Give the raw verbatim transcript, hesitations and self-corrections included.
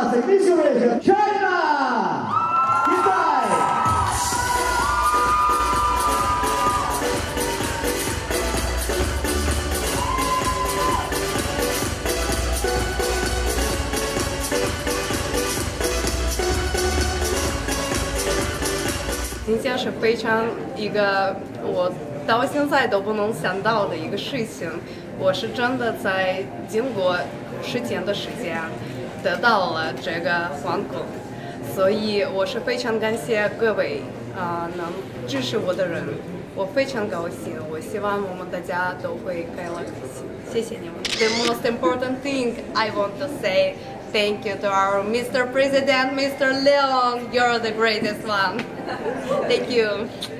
China, signature China. Goodbye. 今天是非常一个我到现在都不能想到的一个事情，我是真的在经过十天的时间得到了这个皇冠，所以我是非常感谢各位啊、呃、能支持我的人，我非常高兴，我希望我们大家都会快乐开心，谢谢你们。The most important thing I want to say. Thank you to our Mister President, Mister Leon. You're the greatest one. Thank you.